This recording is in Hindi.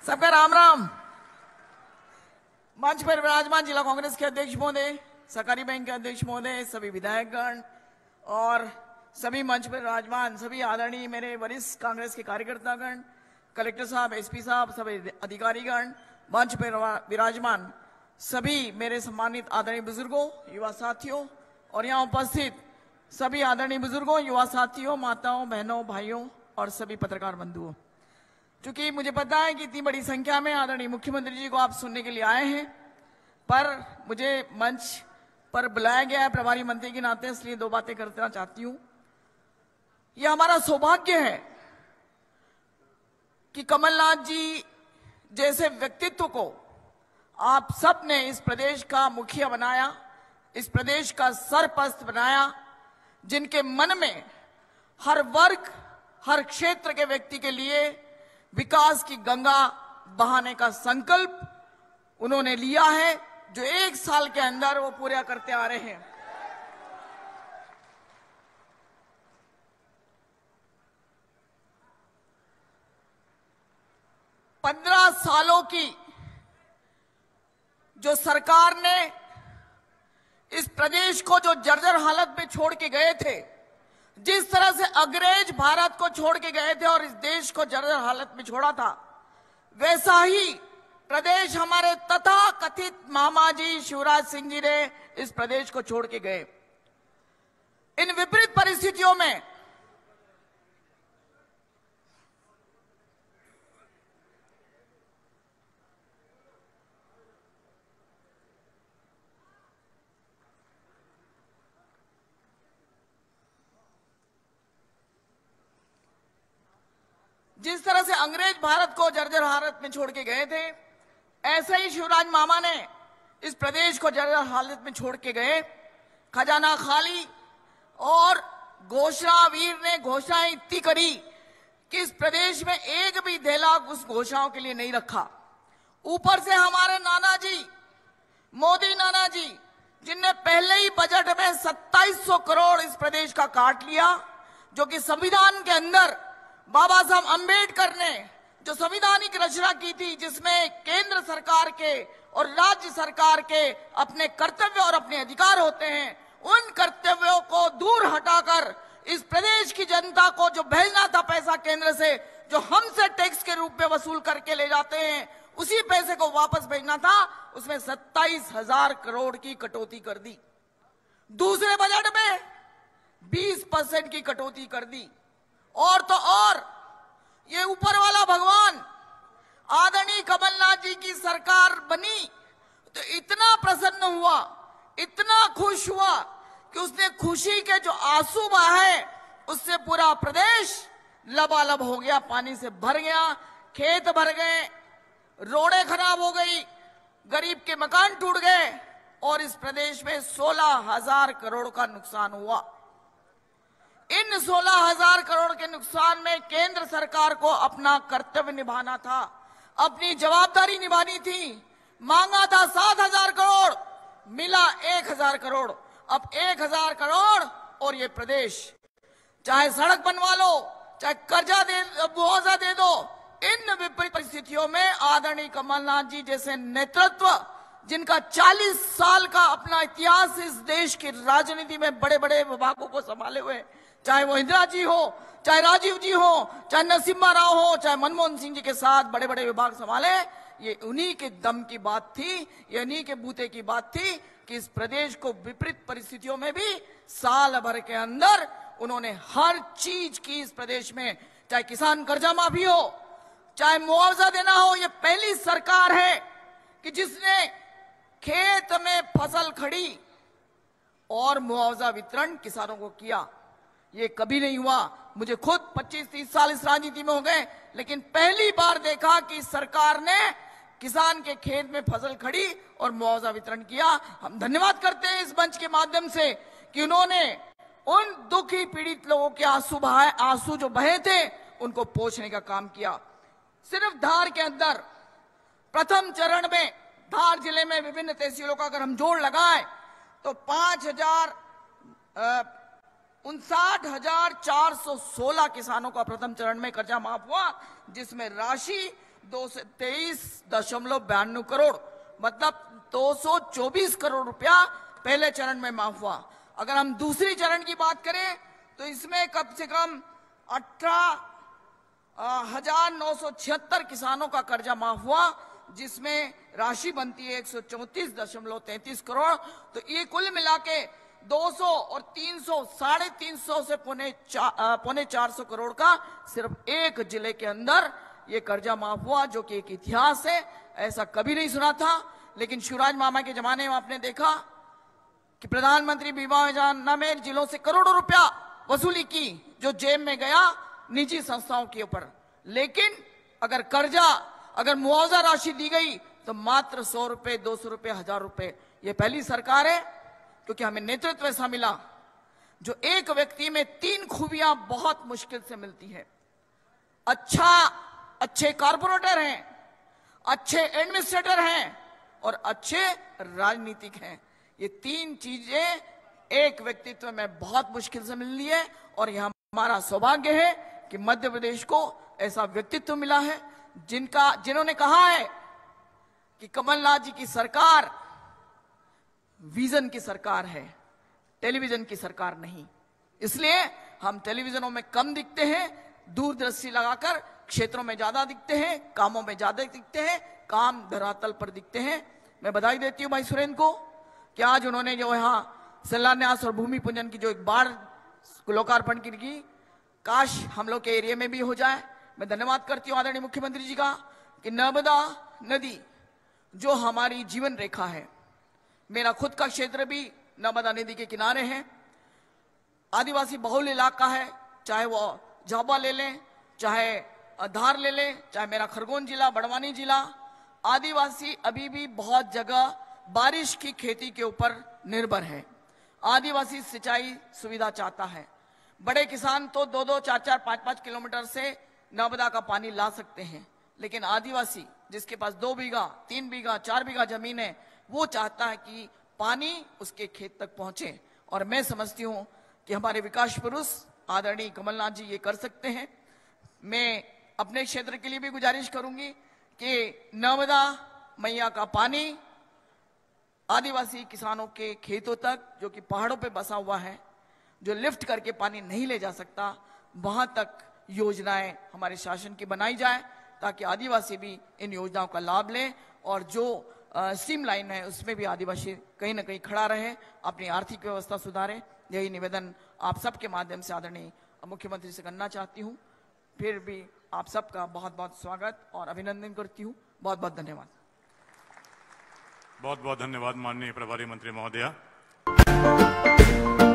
सबका राम राम। मंच पर विराजमान जिला कांग्रेस के अध्यक्ष महोदय, सहकारी बैंक के अध्यक्ष महोदय, सभी विधायकगण और सभी मंच पर विराजमान सभी आदरणीय मेरे वरिष्ठ कांग्रेस के कार्यकर्तागण, कलेक्टर साहब, एसपी साहब, सभी अधिकारीगण, मंच पर विराजमान सभी मेरे सम्मानित आदरणीय बुजुर्गों, युवा साथियों और यहाँ उपस्थित सभी आदरणीय बुजुर्गों, युवा साथियों, माताओं, बहनों, भाइयों और सभी पत्रकार बंधुओं, क्योंकि मुझे पता है कि इतनी बड़ी संख्या में आदरणीय मुख्यमंत्री जी को आप सुनने के लिए आए हैं, पर मुझे मंच पर बुलाया गया है प्रभारी मंत्री के नाते, इसलिए दो बातें करना चाहती हूं। यह हमारा सौभाग्य है कि कमलनाथ जी जैसे व्यक्तित्व को आप सब ने इस प्रदेश का मुखिया बनाया, इस प्रदेश का सरपस्त बनाया, जिनके मन में हर वर्ग, हर क्षेत्र के व्यक्ति के लिए विकास की गंगा बहाने का संकल्प उन्होंने लिया है, जो 1 साल के अंदर वो पूरा करते आ रहे हैं। पंद्रह सालों की जो सरकार ने इस प्रदेश को जो जर्जर हालत में छोड़ के गए थे, जिस तरह से अंग्रेज भारत को छोड़ के गए थे और इस देश को जर्जर हालत में छोड़ा था, वैसा ही प्रदेश हमारे तथा कथित मामा जी शिवराज सिंह जी ने इस प्रदेश को छोड़ के गए। इन विपरीत परिस्थितियों में जिस तरह से अंग्रेज भारत को जर्जर हालत में छोड़ के गए थे, ऐसे ही शिवराज मामा ने इस प्रदेश को जर्जर हालत में छोड़ के गए। खजाना खाली और घोषणा वीर ने घोषणाएं इतनी करी कि इस प्रदेश में एक भी धेला उस घोषणाओं के लिए नहीं रखा। ऊपर से हमारे नाना जी, मोदी नाना जी, जिनने पहले ही बजट में 2700 करोड़ इस प्रदेश का काट लिया, जो कि संविधान के अंदर बाबा साहब अंबेडकर ने जो संवैधानिक रचना की थी, जिसमें केंद्र सरकार के और राज्य सरकार के अपने कर्तव्य और अपने अधिकार होते हैं, उन कर्तव्यों को दूर हटाकर इस प्रदेश की जनता को जो भेजना था पैसा केंद्र से, जो हमसे टैक्स के रूप में वसूल करके ले जाते हैं, उसी पैसे को वापस भेजना था, उसमें 27,000 करोड़ की कटौती कर दी। दूसरे बजट में 20% की कटौती कर दी। और तो और ये ऊपर वाला भगवान आदरणीय कमलनाथ जी की सरकार बनी तो इतना प्रसन्न हुआ, इतना खुश हुआ कि उसने खुशी के जो आंसू बहाए, उससे पूरा प्रदेश लबालब हो गया, पानी से भर गया, खेत भर गए, रोडें खराब हो गई, गरीब के मकान टूट गए और इस प्रदेश में 16,000 करोड़ का नुकसान हुआ। इन 16,000 करोड़ के नुकसान में केंद्र सरकार को अपना कर्तव्य निभाना था, अपनी जवाबदारी निभानी थी। मांगा था 7,000 करोड़, मिला 1,000 करोड़। अब 1,000 करोड़ और ये प्रदेश चाहे सड़क बनवा लो, चाहे कर्जा दे, मुआवजा दे दो। इन विपरीत परिस्थितियों में आदरणीय कमलनाथ जी जैसे नेतृत्व, जिनका 40 साल का अपना इतिहास इस देश की राजनीति में बड़े बड़े विभागों को संभाले हुए, चाहे वो इंदिरा जी हो, चाहे राजीव जी हो, चाहे नरसिम्हा राव हो, चाहे मनमोहन सिंह जी के साथ बड़े बड़े विभाग संभाले, ये उन्हीं के दम की बात थी, ये उन्हीं के बूते की बात थी कि इस प्रदेश को विपरीत परिस्थितियों में भी साल भर के अंदर उन्होंने हर चीज की इस प्रदेश में, चाहे किसान कर्जा माफी हो, चाहे मुआवजा देना हो। ये पहली सरकार है कि जिसने खेत में फसल खड़ी और मुआवजा वितरण किसानों को किया। ये कभी नहीं हुआ। मुझे खुद 25-30 साल इस राजनीति में हो गए, लेकिन पहली बार देखा कि सरकार ने किसान के खेत में फसल खड़ी और मुआवजा वितरण किया। हम धन्यवाद करते हैं इस मंच के माध्यम से कि उन्होंने उन दुखी पीड़ित लोगों के आंसू जो बहे थे, उनको पोंछने का काम किया। सिर्फ धार के अंदर प्रथम चरण में धार जिले में विभिन्न तहसीलों का अगर हम जोड़ लगाएं तो 59,416 किसानों का प्रथम चरण में कर्जा माफ हुआ, जिसमें राशि 223.92 करोड़, मतलब 224 करोड़ रुपया पहले चरण में माफ हुआ। अगर हम दूसरी चरण की बात करें तो इसमें कम से कम 18,976 किसानों का कर्जा माफ हुआ, जिसमें राशि बनती है 134.33 करोड़। तो ये कुल मिला के 200 और 300, 350 से पौने 400 करोड़ का सिर्फ एक जिले के अंदर ये कर्जा माफ हुआ, जो कि एक इतिहास है। ऐसा कभी नहीं सुना था। लेकिन शिवराज मामा के जमाने में आपने देखा कि प्रधानमंत्री बीमा योजना में जिलों से करोड़ों रुपया वसूली की, जो जेब में गया निजी संस्थाओं के ऊपर। लेकिन अगर कर्जा, अगर मुआवजा राशि दी गई तो मात्र 100 रुपए, 200 रुपए, 1000 रुपए। ये पहली सरकार है, क्योंकि हमें नेतृत्व ऐसा मिला जो एक व्यक्ति में 3 खूबियां बहुत मुश्किल से मिलती है। अच्छे कारपोरेटर हैं, अच्छे एडमिनिस्ट्रेटर हैं और अच्छे राजनीतिक हैं। ये 3 चीजें एक व्यक्तित्व में बहुत मुश्किल से मिलनी है, और यह हमारा सौभाग्य है कि मध्य प्रदेश को ऐसा व्यक्तित्व मिला है जिन्होंने कहा है कि कमलनाथ जी की सरकार विजन की सरकार है, टेलीविजन की सरकार नहीं। इसलिए हम टेलीविजनों में कम दिखते हैं, दूरदर्शी लगाकर क्षेत्रों में ज्यादा दिखते हैं, कामों में ज्यादा दिखते हैं, काम धरातल पर दिखते हैं। मैं बधाई देती हूं भाई सुरेंद्र को कि आज उन्होंने जो यहाँ शिलान्यास और भूमि पूजन की जो एक बार लोकार्पण की, काश हम लोग के एरिया में भी हो जाए। मैं धन्यवाद करती हूँ आदरणीय मुख्यमंत्री जी का कि नर्मदा नदी जो हमारी जीवन रेखा है, मेरा खुद का क्षेत्र भी नर्मदा नदी के किनारे है, आदिवासी बहुल इलाका है। चाहे वो झाबुआ ले लें, चाहे धार ले लें, चाहे मेरा खरगोन जिला, बड़वानी जिला, आदिवासी अभी भी बहुत जगह बारिश की खेती के ऊपर निर्भर है। आदिवासी सिंचाई सुविधा चाहता है। बड़े किसान तो 2-2, 4-4, 5-5 किलोमीटर से नर्मदा का पानी ला सकते हैं, लेकिन आदिवासी जिसके पास 2 बीघा, 3 बीघा, 4 बीघा जमीन है, वो चाहता है कि पानी उसके खेत तक पहुंचे। और मैं समझती हूं कि हमारे विकास पुरुष आदरणीय कमलनाथ जी ये कर सकते हैं। मैं अपने क्षेत्र के लिए भी गुजारिश करूंगी कि नर्मदा मैया का पानी आदिवासी किसानों के खेतों तक, जो कि पहाड़ों पे बसा हुआ है, जो लिफ्ट करके पानी नहीं ले जा सकता, वहां तक योजनाएं हमारे शासन की बनाई जाए, ताकि आदिवासी भी इन योजनाओं का लाभ लें। और जो स्ट्रीम लाइन है उसमें भी आदिवासी कहीं ना कहीं खड़ा रहे, अपनी आर्थिक व्यवस्था सुधारे। यही निवेदन आप सबके माध्यम से आदरणीय मुख्यमंत्री से करना चाहती हूँ। फिर भी आप सबका बहुत बहुत स्वागत और अभिनंदन करती हूँ। बहुत बहुत धन्यवाद। बहुत बहुत धन्यवाद माननीय प्रभारी मंत्री महोदया।